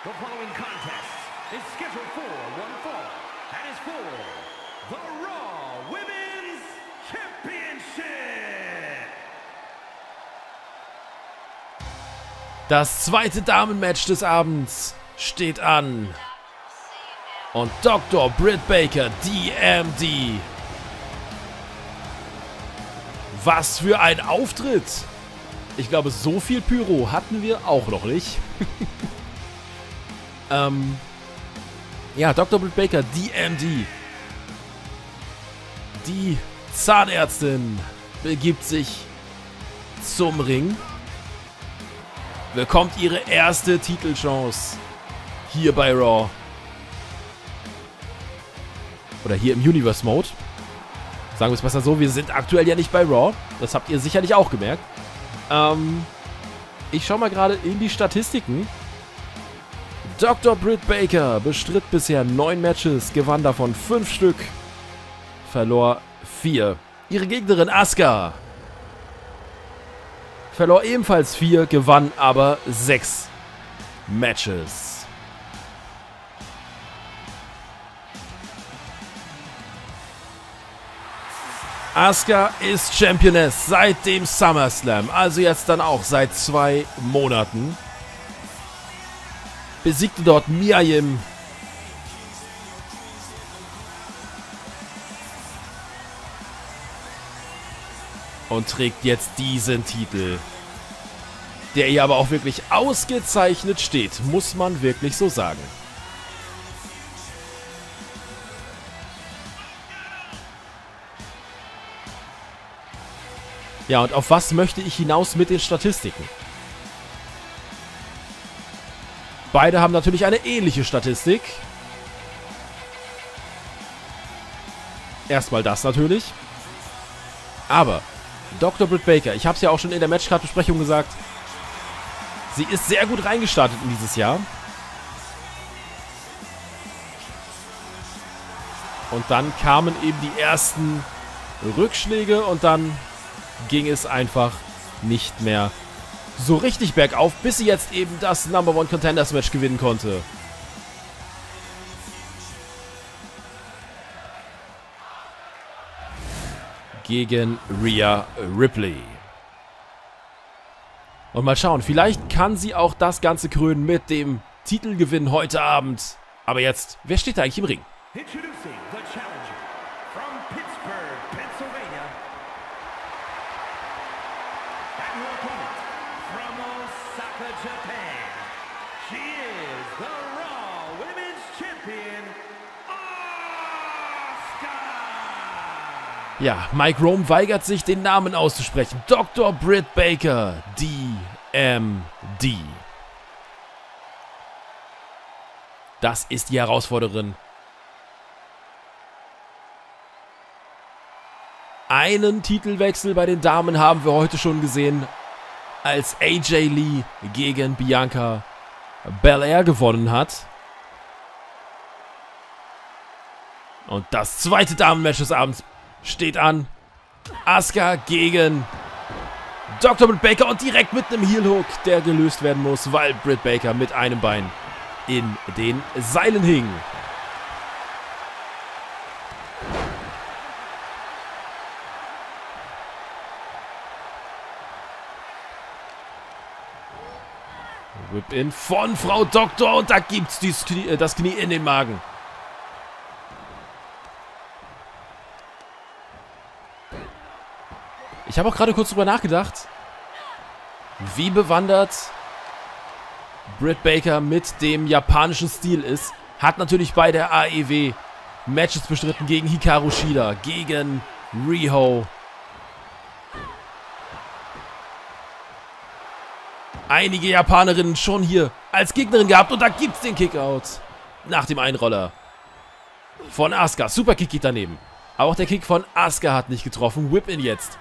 The following contest is scheduled for one fall and is for the Raw Women's Championship. Das zweite Damenmatch des Abends steht an. Und Dr. Britt Baker, DMD. Was für ein Auftritt! Ich glaube, so viel Pyro hatten wir auch noch nicht. Ja, Dr. Britt Baker, DMD. Die Zahnärztin begibt sich zum Ring. Bekommt ihre erste Titelchance hier bei Raw. Oder hier im Universe Mode. Sagen wir es besser so, wir sind aktuell ja nicht bei Raw. Das habt ihr sicherlich auch gemerkt. Ich schaue mal gerade in die Statistiken. Dr. Britt Baker bestritt bisher 9 Matches, gewann davon 5 Stück, verlor 4. Ihre Gegnerin Asuka verlor ebenfalls 4, gewann aber 6 Matches. Asuka ist Championess seit dem SummerSlam, also jetzt dann auch seit 2 Monaten. Besiegte dort Mia Yim. Und trägt jetzt diesen Titel, der ihr aber auch wirklich ausgezeichnet steht, muss man wirklich so sagen. Ja, und auf was möchte ich hinaus mit den Statistiken? Beide haben natürlich eine ähnliche Statistik. Erstmal das natürlich. Aber Dr. Britt Baker, ich habe es ja auch schon in der Matchcard-Besprechung gesagt, sie ist sehr gut reingestartet in dieses Jahr. Und dann kamen eben die ersten Rückschläge und dann ging es einfach nicht mehr so richtig bergauf, bis sie jetzt eben das Number One Contenders Match gewinnen konnte. Gegen Rhea Ripley. Und mal schauen, vielleicht kann sie auch das Ganze krönen mit dem Titelgewinn heute Abend. Aber jetzt, wer steht da eigentlich im Ring? Introducing the challenger from Pittsburgh, Pennsylvania. And your opponent from Osaka, Japan. She is the Raw Women's Champion, Asuka. Ja, Mike Rome weigert sich, den Namen auszusprechen. Dr. Britt Baker, DMD. Das ist die Herausforderin. Einen Titelwechsel bei den Damen haben wir heute schon gesehen, als AJ Lee gegen Bianca Belair gewonnen hat. Und das zweite Damenmatch des Abends steht an. Asuka gegen Dr. Britt Baker und direkt mit einem Heel-Hook, der gelöst werden muss, weil Britt Baker mit einem Bein in den Seilen hing. Whip-In von Frau Doktor und da gibt's das Knie in den Magen. Ich habe auch gerade kurz drüber nachgedacht, wie bewandert Britt Baker mit dem japanischen Stil ist. Hat natürlich bei der AEW Matches bestritten gegen Hikaru Shida, gegen Riho. Einige Japanerinnen schon hier als Gegnerin gehabt und da gibt's den Kickout nach dem Einroller von Asuka. Super Kick geht daneben. Aber auch der Kick von Asuka hat nicht getroffen. Whip-In jetzt.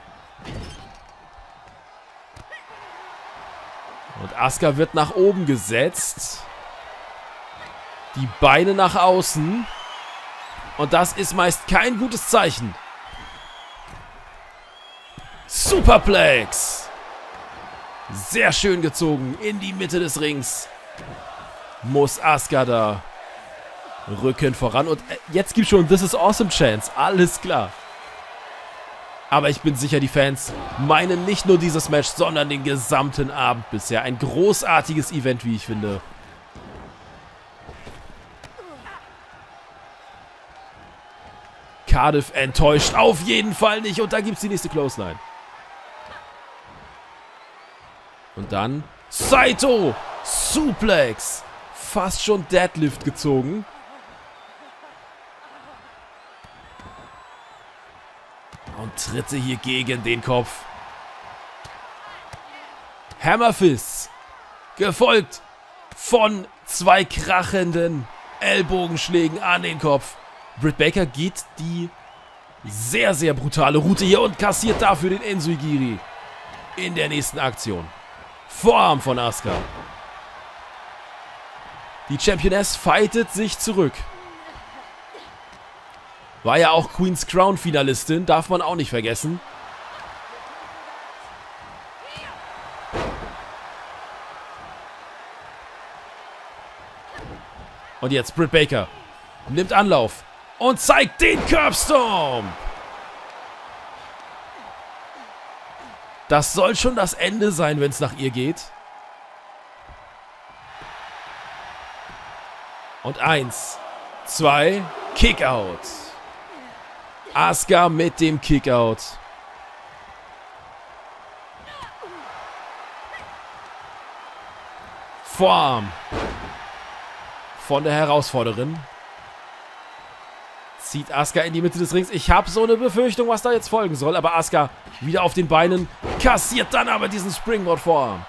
Und Asuka wird nach oben gesetzt. Die Beine nach außen. Und das ist meist kein gutes Zeichen. Superplex. Sehr schön gezogen in die Mitte des Rings. muss Asuka da Rücken voran. Und jetzt gibt es schon This is Awesome Chance. Alles klar. Aber ich bin sicher, die Fans meinen nicht nur dieses Match, sondern den gesamten Abend bisher. Ein großartiges Event, wie ich finde. Cardiff enttäuscht auf jeden Fall nicht. Und da gibt es die nächste Clothesline. Und dann Saito. Suplex. Fast schon Deadlift gezogen. Und Tritte hier gegen den Kopf. Hammerfists. Gefolgt von 2 krachenden Ellbogenschlägen an den Kopf. Britt Baker geht die sehr, sehr brutale Route hier und kassiert dafür den Enziguri in der nächsten Aktion. Vorarm von Asuka. Die Championess fightet sich zurück. War ja auch Queen's Crown Finalistin, darf man auch nicht vergessen. Und jetzt Britt Baker nimmt Anlauf und zeigt den Curbstomp. Das soll schon das Ende sein, wenn es nach ihr geht. Und 1, 2, Kickout. Asuka mit dem Kickout. Vorarm von der Herausforderin. Zieht Asuka in die Mitte des Rings. Ich habe so eine Befürchtung, was da jetzt folgen soll. Aber Asuka wieder auf den Beinen. Kassiert dann aber diesen Springboard-Vorarm.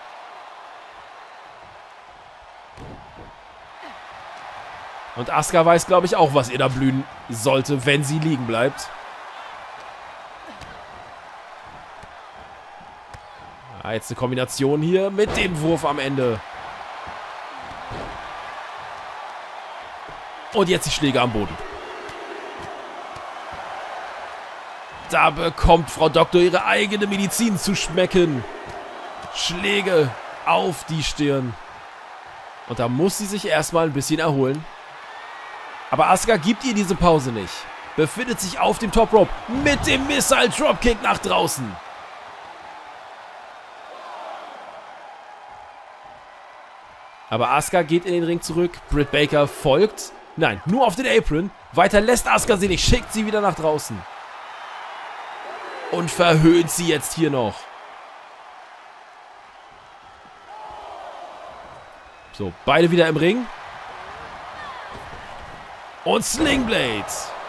Und Asuka weiß, glaube ich, auch, was ihr da blühen sollte, wenn sie liegen bleibt. Ja, jetzt eine Kombination hier mit dem Wurf am Ende. Und jetzt die Schläge am Boden. Da bekommt Frau Doktor ihre eigene Medizin zu schmecken. Schläge auf die Stirn. Und da muss sie sich erstmal ein bisschen erholen. Aber Asuka gibt ihr diese Pause nicht. Befindet sich auf dem Top Rope mit dem Missile Dropkick nach draußen. Aber Asuka geht in den Ring zurück. Britt Baker folgt. Nein, nur auf den Apron. Weiter lässt Asuka sie nicht. Schickt sie wieder nach draußen. Und verhöhnt sie jetzt hier noch. So, beide wieder im Ring. Und Slingblade.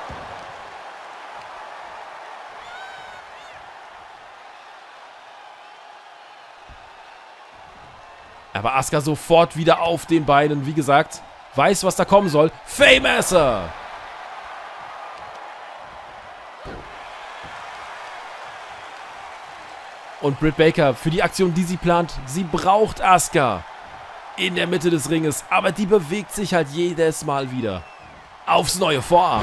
Aber Asuka sofort wieder auf den Beinen. Wie gesagt, weiß, was da kommen soll. Fameasser. Und Britt Baker für die Aktion, die sie plant, sie braucht Asuka in der Mitte des Ringes. Aber die bewegt sich halt jedes Mal wieder. Aufs neue Vorarm.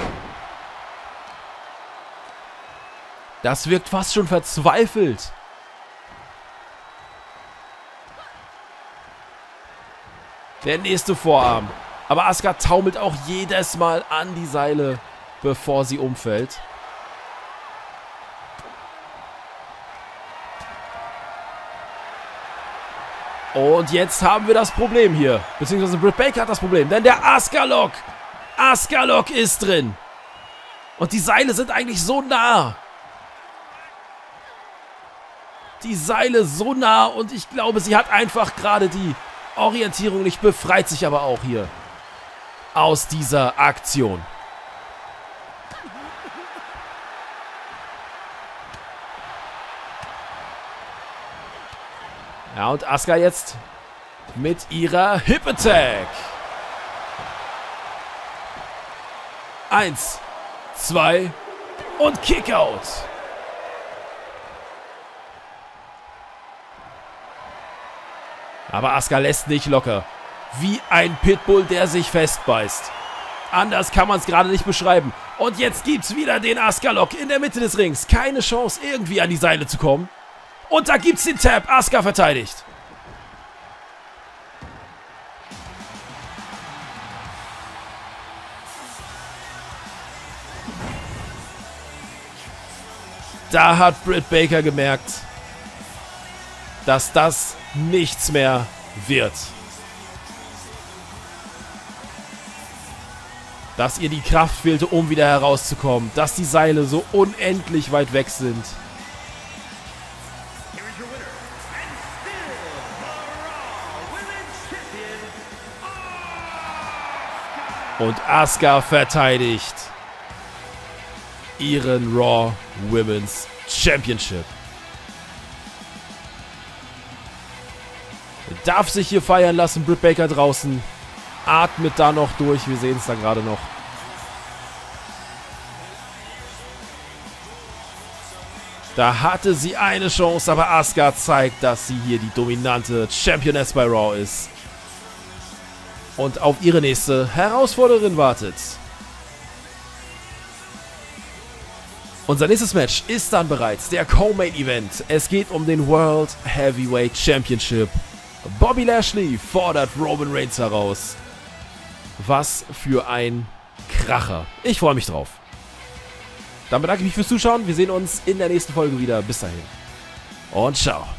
Das wirkt fast schon verzweifelt. Der nächste Vorarm. Aber Asuka taumelt auch jedes Mal an die Seile, bevor sie umfällt. Und jetzt haben wir das Problem hier. Beziehungsweise Britt Baker hat das Problem. Denn der Asuka-Lock. Asuka-Lock ist drin. Und die Seile sind eigentlich so nah. Die Seile so nah. Und ich glaube, sie hat einfach gerade die Orientierung nicht. Befreit sich aber auch hier aus dieser Aktion. Ja, und Asuka jetzt mit ihrer Hip Attack. 1, 2 und Kickout. Aber Asuka lässt nicht locker. Wie ein Pitbull, der sich festbeißt. Anders kann man es gerade nicht beschreiben. Und jetzt gibt's wieder den Asuka-Lock in der Mitte des Rings. Keine Chance, irgendwie an die Seile zu kommen. Und da gibt's den Tap. Asuka verteidigt. Da hat Britt Baker gemerkt, dass das nichts mehr wird. Dass ihr die Kraft fehlte, um wieder herauszukommen. Dass die Seile so unendlich weit weg sind. Und Asuka verteidigt ihren Raw Women's Championship. Darf sich hier feiern lassen, Britt Baker draußen. Atmet da noch durch, wir sehen es da gerade noch. Da hatte sie eine Chance, aber Asuka zeigt, dass sie hier die dominante Championess bei Raw ist. Und auf ihre nächste Herausforderin wartet. Unser nächstes Match ist dann bereits der Co-Main Event. Es geht um den World Heavyweight Championship. Bobby Lashley fordert Roman Reigns heraus. Was für ein Kracher. Ich freue mich drauf. Dann bedanke ich mich fürs Zuschauen. Wir sehen uns in der nächsten Folge wieder. Bis dahin. Und ciao.